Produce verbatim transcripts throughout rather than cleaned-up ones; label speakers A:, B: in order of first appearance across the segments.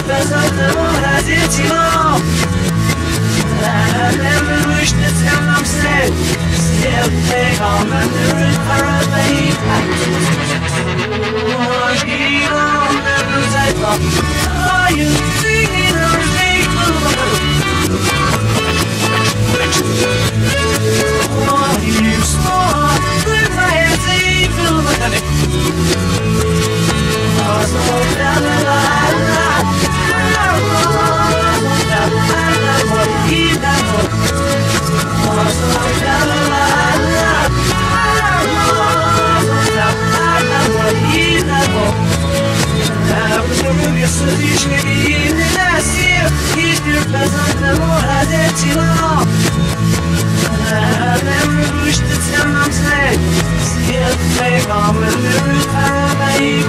A: Are you thinking of me? Oh, you smart, with my hands evil, honey. Oh, so la la la la, la la la la, what you got? Oh, so la la la la, la la la, what you got? Я садишь и не насил, и ты познал радио. А не будешь ты сам знать, свет твой камер не рухает.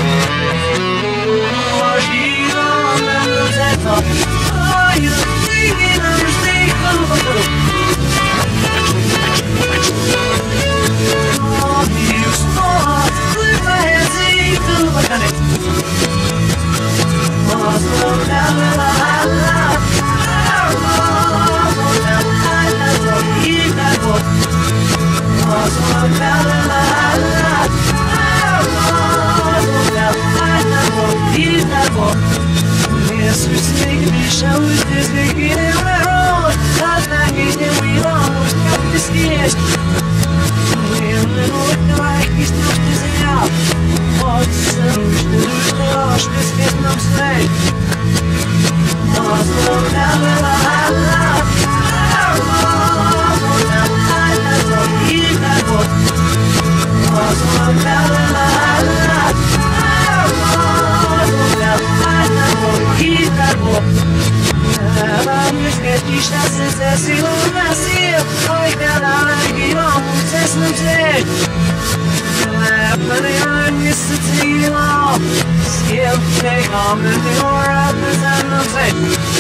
A: Ожи он на зато, а я не нужны колбу. Oh, you smart, with my hands evil, look at it. Skip, take on the door up as I'm